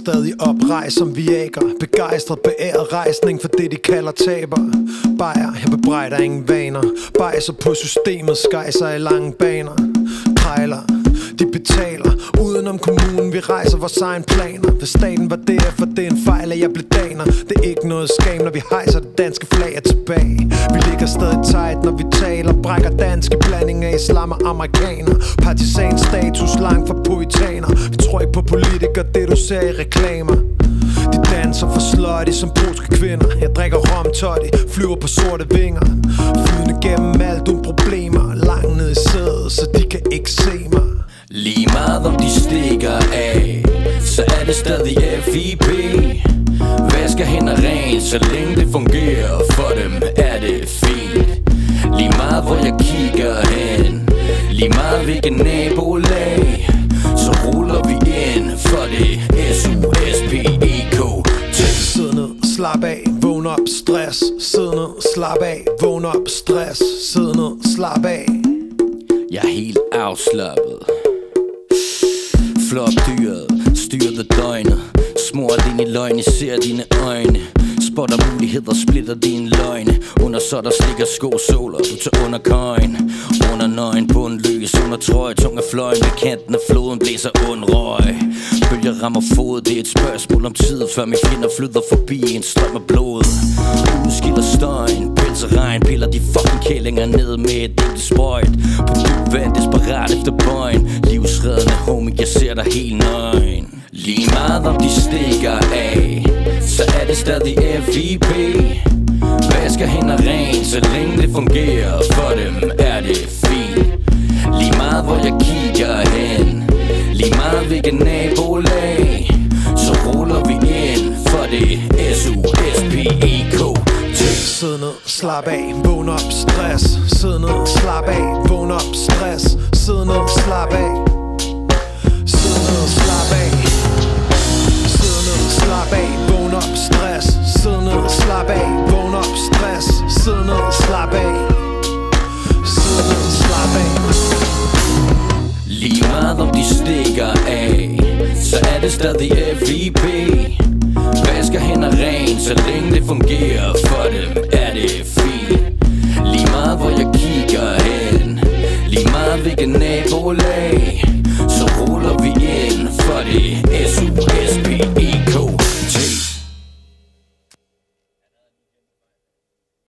stadig oprejst som viager. Begejstret, beæret rejsning for det de kalder taber. Byer, jeg bebrejder ingen vaner. Bejser på systemet, skejser i lange baner. Pejler, de betaler udenom kommunen, vi rejser vores egen planer. Hvis staten var det, for det er en fejl, at jeg blev daner. Det er ikke noget skam, når vi hejser det danske flag er tilbage. Vi ligger stadig tight, når vi taler. Brækker danske blanding af islam og amerikaner. Partisan status langt fra poetaner. Vi tror ikke på politikere, det du ser i reklamer. De danser for slutty som polske kvinder. Jeg drikker rom toddy, flyver på sorte vinger. Flydende gennem alt uden problemer. Langt ned i sædet, så de kan ikke se mig. Lige meget om de stikker af, så er det stadig F.I.P. Vasker hænder rent, så længe det fungerer. For dem er det fint. Lige meget hvor jeg kigger hen, lige meget hvilken nabolag, så ruller vi ind. For det S.U.S.P.E.K.T. Sid ned, slap af, vågn op, stress. Sid ned, slap af, vågn op, stress. Sid ned, slap af. Jeg er helt afslappet. Flopdyret, styret døgnet. Smurt ind i løgn, ser dine øjne. Spotter muligheder, splitter dine løgne. Under så der slikker skosåler, du tager under køjen. Under nøgen, bundløs, under trøje. Tung af fløjen, ved kanten af floden blæser ond røg. Bølger rammer fod, det er et spørgsmål om tid. Før mine fjender flyder forbi en strøm af blod. Udskiller støjen, pelser regn. Piller de fucking kællinger ned med et enkelt sprøjt. På dyb vand, desperat efter bøjen. Livsreddende homie, jeg ser dig helt nøgen. Lige meget om de stikker af, så er det stadig F.I.P. Vasker hænder rent, så længe det fungerer. For dem er det fint. Lige meget hvor jeg kigger hen, lige meget hvilken nabolag, så ruller vi ind. For det S.U.S.P.E.K.T. Sid ned, slap af, vågn op, stress. Sid ned, slap af, vågn op, stress. Sid ned, slap af. Sid ned, slap af. Sid ned, slap af, vågn op, stress. Sid ned, slap af, vågn op, stress. Sid ned, slap af. Sid ned, slap af. Lige meget om de stikker af, så er det stadig F.I.P. Vasker hænder rent, så længe det fungerer.